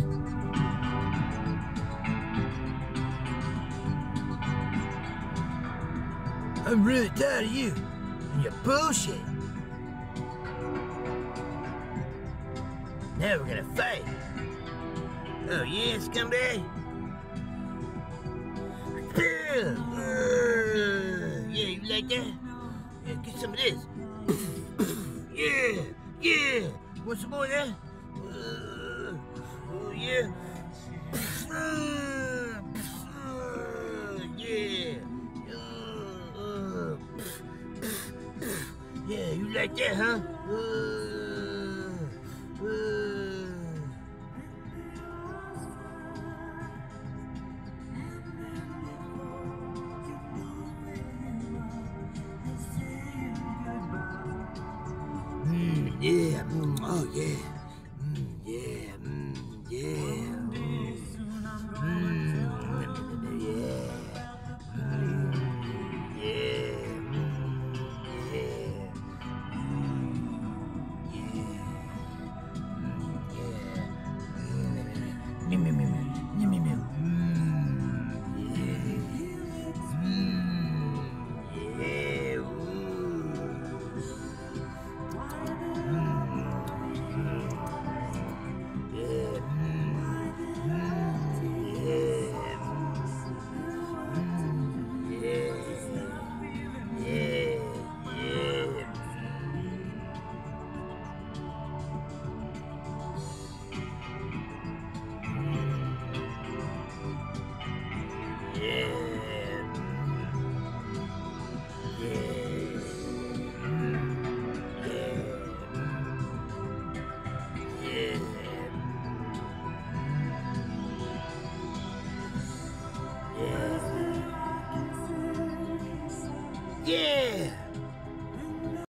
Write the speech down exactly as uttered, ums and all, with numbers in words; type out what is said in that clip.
I'm really tired of you and your bullshit. Now we're gonna fight. Oh yeah, scumbag? Yeah, you like that? Yeah, get some of this. Yeah, yeah. Want some more of that? Uh, oh yeah. Yeah. Uh, yeah, you like that, huh? Uh, uh. Mm, yeah, mm, oh yeah, mm, yeah, mm, yeah, mm, mm, yeah, mm, yeah, mm, yeah, mm, yeah, mm, yeah, me, me, me, me, me, me, me, mm, yeah, mm, yeah, ooh. Yeah.